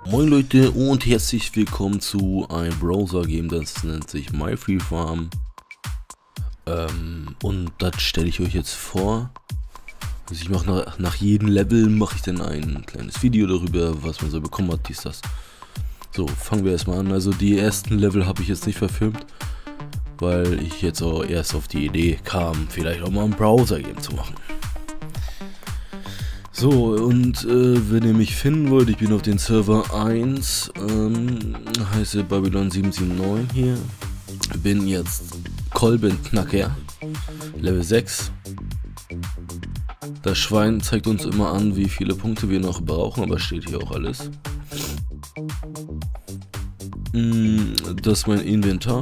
Moin Leute und herzlich willkommen zu einem Browser-Game, das nennt sich MyFreeFarm. Und das stelle ich euch jetzt vor. Also ich mache nach jedem Level mache ich dann ein kleines Video darüber, was man so bekommen hat, dies, das. So, fangen wir erstmal an. Also die ersten Level habe ich jetzt nicht verfilmt, weil ich jetzt auch erst auf die Idee kam, vielleicht auch mal ein Browser-Game zu machen. So, und wenn ihr mich finden wollt, ich bin auf den Server 1, heiße Babylon 779 hier, bin jetzt Kolbenknacker, Level 6. Das Schwein zeigt uns immer an, wie viele Punkte wir noch brauchen, aber steht hier auch alles. Das ist mein Inventar.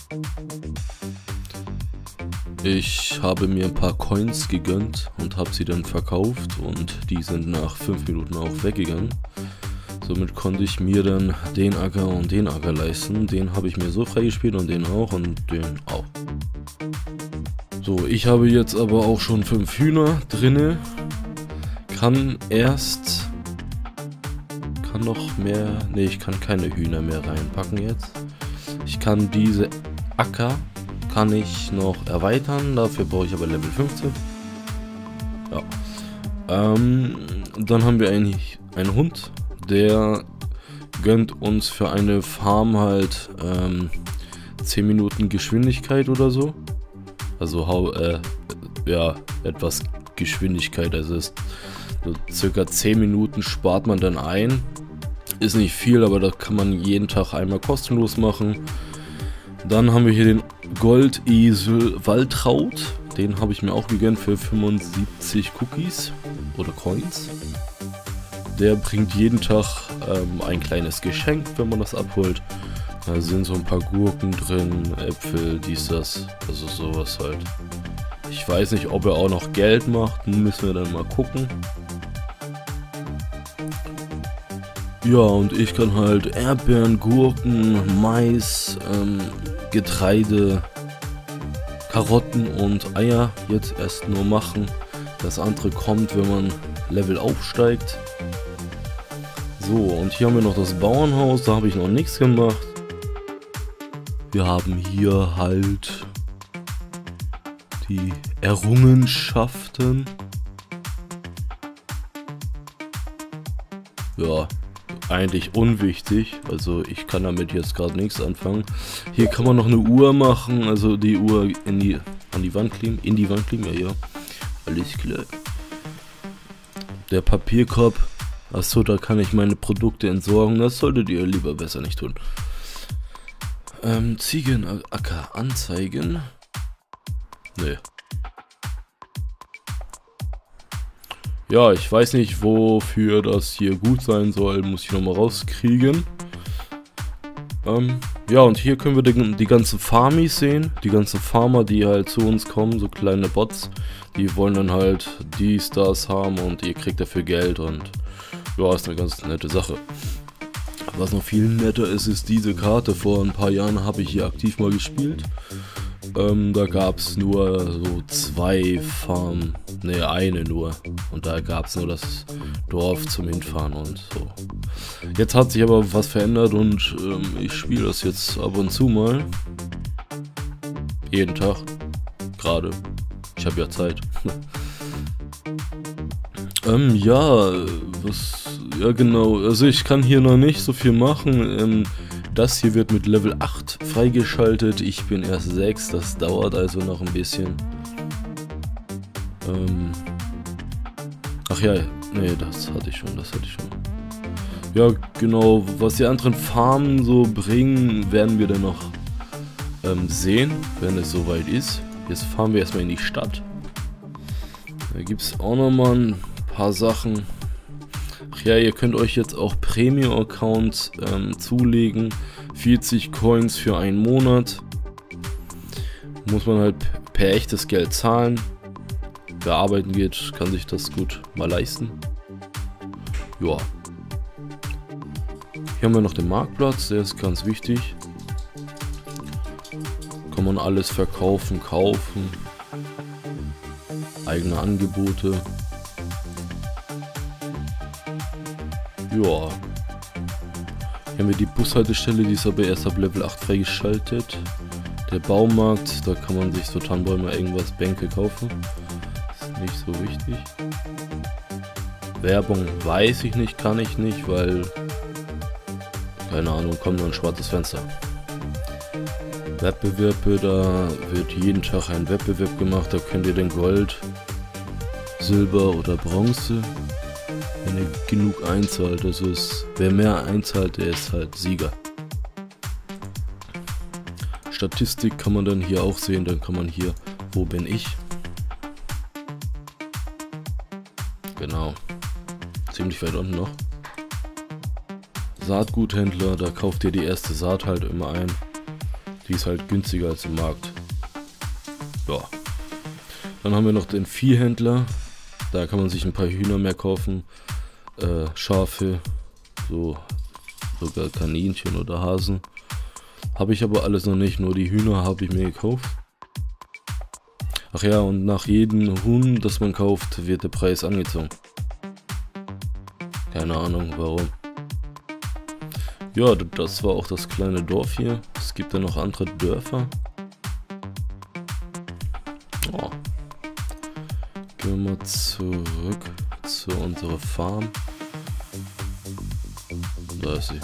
Ich habe mir ein paar Coins gegönnt und habe sie dann verkauft und die sind nach 5 Minuten auch weggegangen. Somit konnte ich mir dann den Acker und den Acker leisten. Den habe ich mir so freigespielt und den auch und den auch. So, ich habe jetzt aber auch schon 5 Hühner drinne. Kann noch mehr, ne, ich kann keine Hühner mehr reinpacken jetzt. Ich kann diese Acker kann ich noch erweitern, dafür brauche ich aber Level 15. Ja. Dann haben wir einen Hund, der gönnt uns für eine Farm halt 10 Minuten Geschwindigkeit oder so. Also ja, etwas Geschwindigkeit, also ist so circa 10 Minuten spart man dann ein. Ist nicht viel, aber das kann man jeden Tag einmal kostenlos machen. Dann haben wir hier den Goldesel Waltraud. Den habe ich mir auch gegönnt für 75 Cookies oder Coins. Der bringt jeden Tag ein kleines Geschenk, wenn man das abholt. Da sind so ein paar Gurken drin, Äpfel, dies, das, also sowas halt. Ich weiß nicht, ob er auch noch Geld macht, müssen wir dann mal gucken. Ja, und ich kann halt Erdbeeren, Gurken, Mais, Getreide, Karotten und Eier jetzt erst nur machen. Das andere kommt, wenn man Level aufsteigt. So, und hier haben wir noch das Bauernhaus, da habe ich noch nichts gemacht. Wir haben hier halt die Errungenschaften. Ja, eigentlich unwichtig, also ich kann damit jetzt gerade nichts anfangen. Hier kann man noch eine Uhr machen, also die Uhr an die Wand kleben, ja, alles klar. Der Papierkorb, achso, da kann ich meine Produkte entsorgen, das solltet ihr lieber besser nicht tun. Ziegenacker anzeigen, ne. Ja, ich weiß nicht, wofür das hier gut sein soll, muss ich nochmal rauskriegen. Ja, und hier können wir die ganzen Farmis sehen, die ganzen Farmer, die halt zu uns kommen, so kleine Bots. Die wollen dann halt dies, das haben und ihr kriegt dafür Geld und ja, ist eine ganz nette Sache. Was noch viel netter ist, ist diese Karte. Vor ein paar Jahren habe ich hier aktiv mal gespielt. Da gab es nur so 2 Farmen, ne, eine nur. Und da gab es nur das Dorf zum Hinfahren und so. Jetzt hat sich aber was verändert und ich spiele das jetzt ab und zu mal. Jeden Tag. Gerade. Ich habe ja Zeit. Ja, genau. Also ich kann hier noch nicht so viel machen. Das hier wird mit Level 8 freigeschaltet. Ich bin erst 6, das dauert also noch ein bisschen. Ach ja, nee, das hatte ich schon. Ja, genau, was die anderen Farmen so bringen, werden wir dann noch sehen, wenn es soweit ist. Jetzt fahren wir erstmal in die Stadt. Da gibt es auch nochmal ein paar Sachen. Ach ja, ihr könnt euch jetzt auch Premium-Accounts zulegen. 40 Coins für einen Monat. Muss man halt per echtes Geld zahlen. Wer arbeiten geht, kann sich das gut mal leisten. Ja. Hier haben wir noch den Marktplatz, der ist ganz wichtig. Kann man alles verkaufen, kaufen. Eigene Angebote. Ja. Hier haben wir die Bushaltestelle, die ist aber erst ab Level 8 freigeschaltet. Der Baumarkt, da kann man sich so Tannenbäume, irgendwas, Bänke kaufen. Ist nicht so wichtig. Werbung weiß ich nicht, kann ich nicht, weil... Keine Ahnung, kommt nur ein schwarzes Fenster. Wettbewerbe, da wird jeden Tag ein Wettbewerb gemacht, da könnt ihr den Gold, Silber oder Bronze, wenn ihr genug einzahlt, das ist, wer mehr einzahlt, der ist halt Sieger. Statistik kann man dann hier auch sehen, dann kann man hier, wo bin ich? Genau, ziemlich weit unten noch. Saatguthändler, da kauft ihr die erste Saat halt immer ein. Die ist halt günstiger als im Markt. Ja. Dann haben wir noch den Viehhändler. Da kann man sich ein paar Hühner mehr kaufen. Schafe, so sogar Kaninchen oder Hasen. Habe ich aber alles noch nicht, nur die Hühner habe ich mir gekauft. Ach ja, und nach jedem Huhn, das man kauft, wird der Preis angezogen. Keine Ahnung warum. Ja, das war auch das kleine Dorf hier. Es gibt ja noch andere Dörfer. Oh. Gehen wir mal zurück zu unserer Farm. Da ist sie.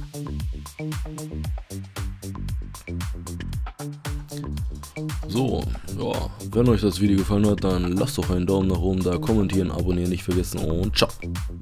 So, ja, wenn euch das Video gefallen hat, dann lasst doch einen Daumen nach oben da, kommentieren, abonnieren nicht vergessen und ciao.